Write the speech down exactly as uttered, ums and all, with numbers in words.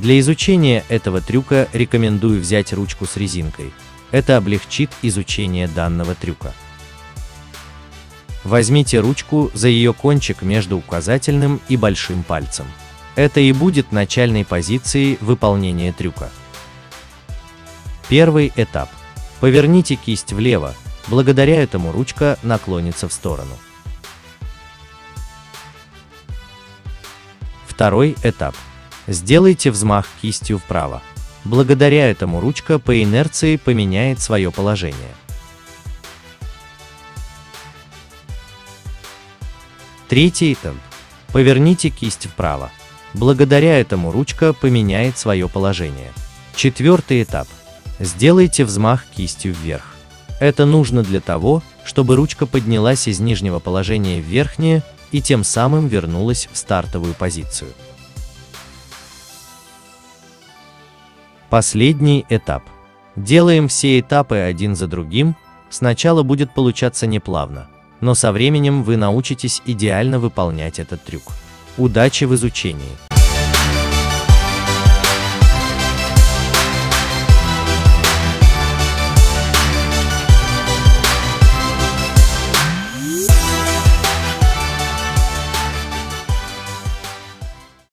Для изучения этого трюка рекомендую взять ручку с резинкой. Это облегчит изучение данного трюка. Возьмите ручку за ее кончик между указательным и большим пальцем. Это и будет начальной позицией выполнения трюка. Первый этап. Поверните кисть влево, благодаря этому ручка наклонится в сторону. Второй этап. Сделайте взмах кистью вправо. Благодаря этому ручка по инерции поменяет свое положение. Третий этап. Поверните кисть вправо. Благодаря этому ручка поменяет свое положение. Четвертый этап. Сделайте взмах кистью вверх. Это нужно для того, чтобы ручка поднялась из нижнего положения в верхнее и тем самым вернулась в стартовую позицию. Последний этап. Делаем все этапы один за другим. Сначала будет получаться неплавно, но со временем вы научитесь идеально выполнять этот трюк. Удачи в изучении!